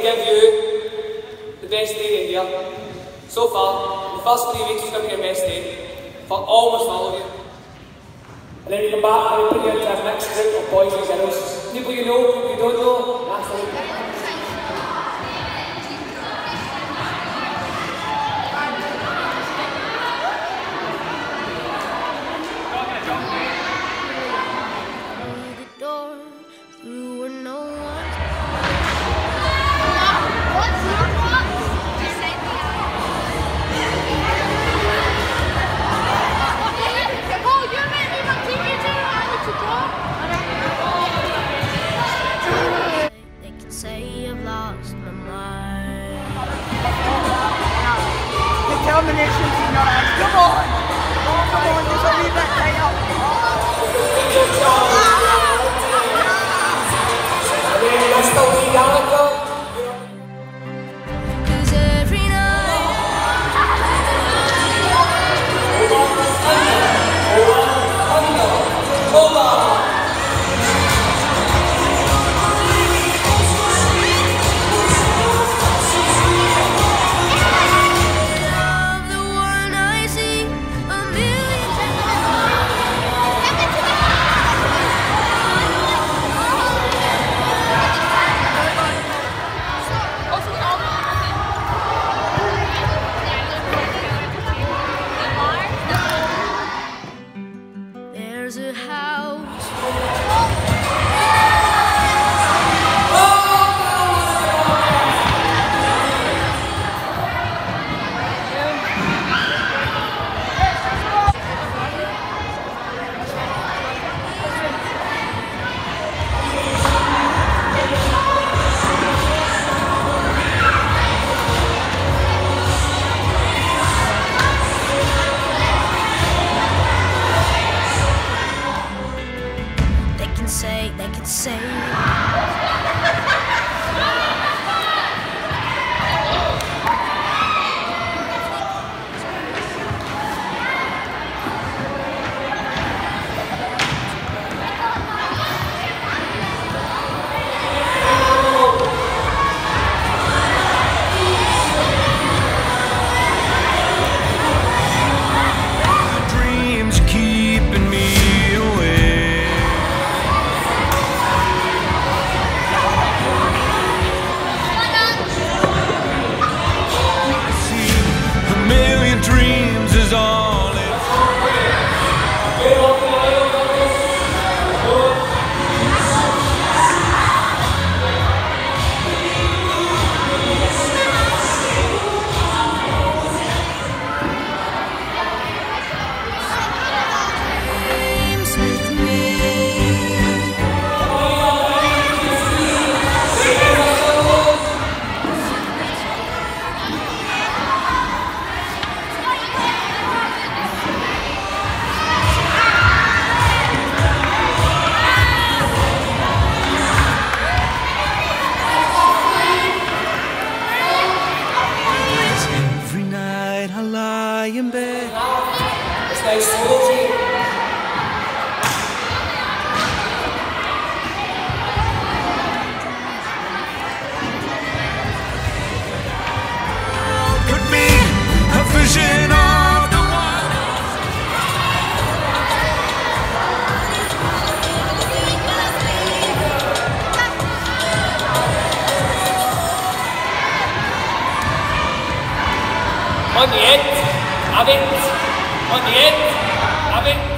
give you the best day in here. So far, the first 3 weeks is going to be your best day for almost all of you. And then you come back and we put you into a mixed group of boys and girls. People you know, people you don't know, that's the determination is not ours. Come on! Come on, just leave that thing up. There's a house. They can say dreams keeping me away. Dreams is all it's in bed. It's nice to meet you. Could be a vision of the one. On the end. Have it. On the end. Have it.